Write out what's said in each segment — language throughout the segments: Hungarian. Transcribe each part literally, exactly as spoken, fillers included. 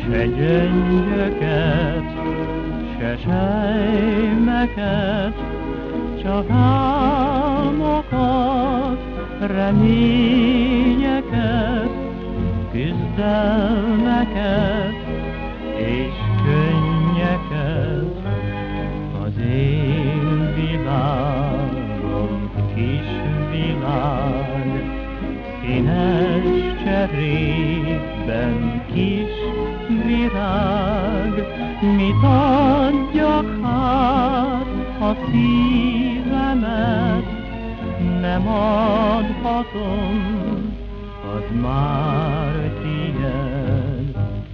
Se gyöngyöket, se sejmeket, csak álmokat, reményeket, küzdelmeket és könnyeket. Az én világom kis világ, színes cserében kis virág. Mit adjak hát a szívemet, nem adhatom, az már tiéd.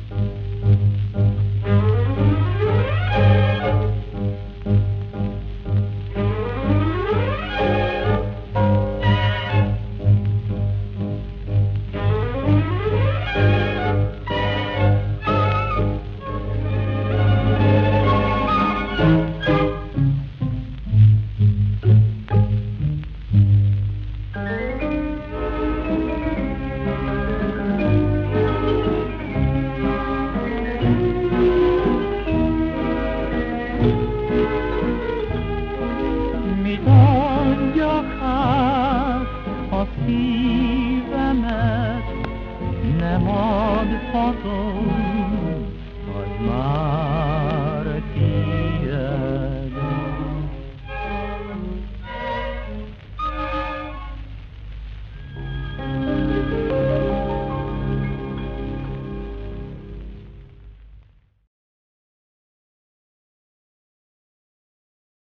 Mit adjak hát a szívemet, nem adhatom,